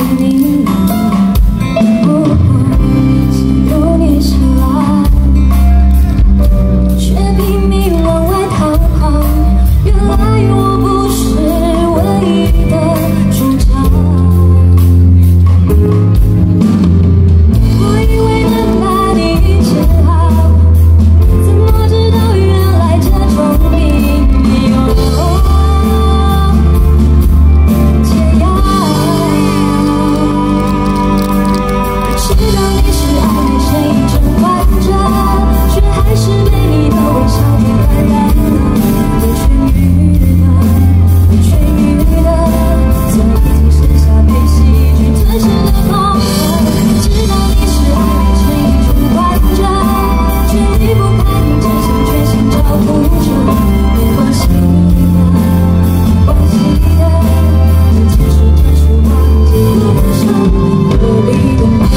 你，陷入你深爱，却拼命往外逃跑。原来我不是唯一的主角。我以为能把你治好，怎么知道原来这种病没有解药。知道你是爱被谁真患者，却还是被你的微笑给感染了。会痊愈的，会痊愈的，最后只剩下被细菌吞噬的痛痕。知道你是爱被谁真患者，却离不开你，只想全心照顾着。没关系的，没关系的，这只是忘记了生命合理的梦。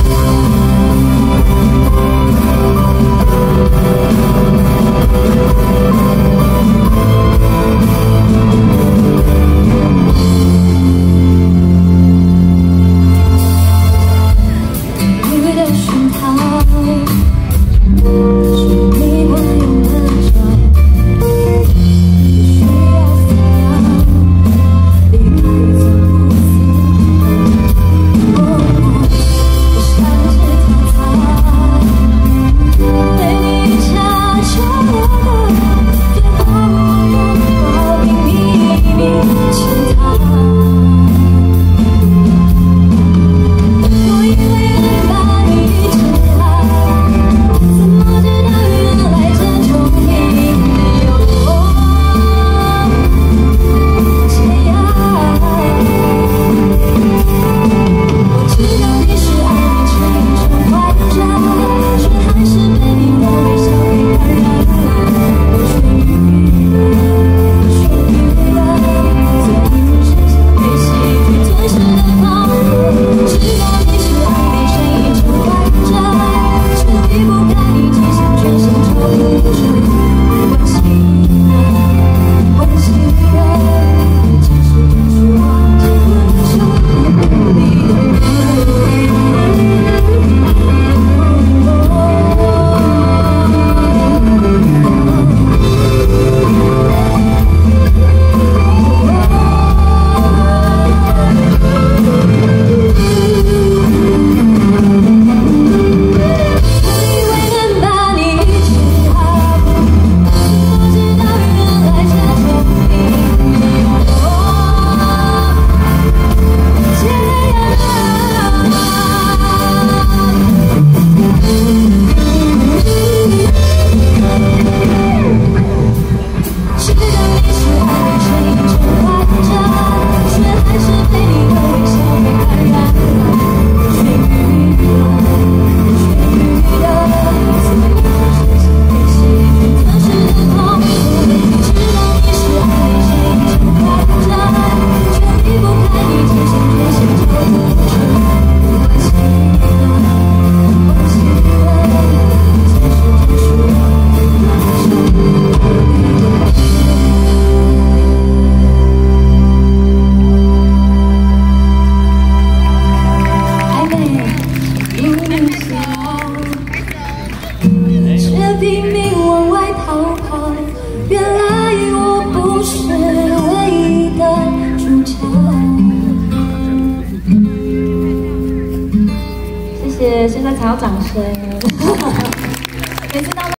却拼命往外逃跑，原来我不是唯一的主角。谢谢，现在才有掌声。每次到